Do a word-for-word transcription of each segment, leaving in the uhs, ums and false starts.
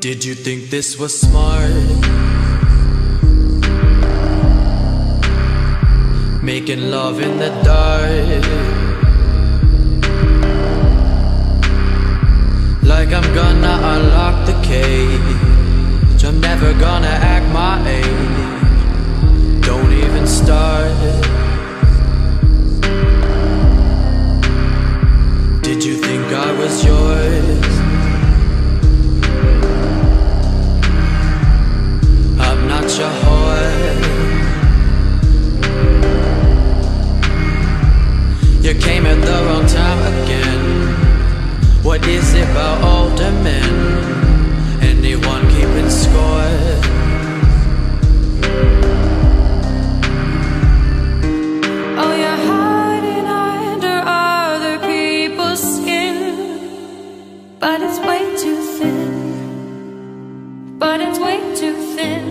Did you think this was smart? Making love in the dark, like I'm gonna unlock the cage. I'm never gonna act my age. Don't even start. Did you think I was yours? I'm not your whore. You came at the wrong time again. What is it about older men? Anyone keeping score? Oh, you're hiding under other people's skin, but it's way too thin. But it's way too thin.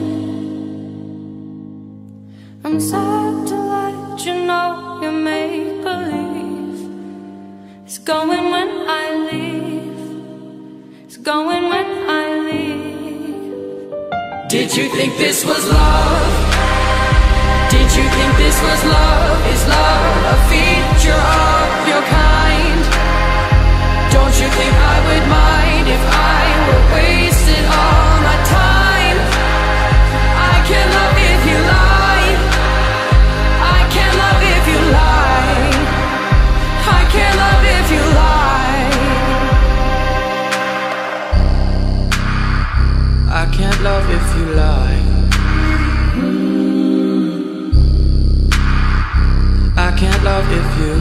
I'm sad to let you know your make-believe is going when I leave. It's going when I leave. Did you think this was love? Did you think this was love? Is love a feature of your kind? Don't you think I would mind if I were wasted all my time? I can't love if you lie. I can't love if you lie. I can't love if you lie. I can't love if you lie. I can't love if you.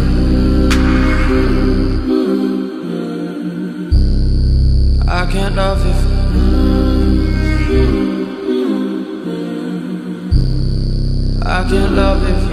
I can't love if. I can't love if.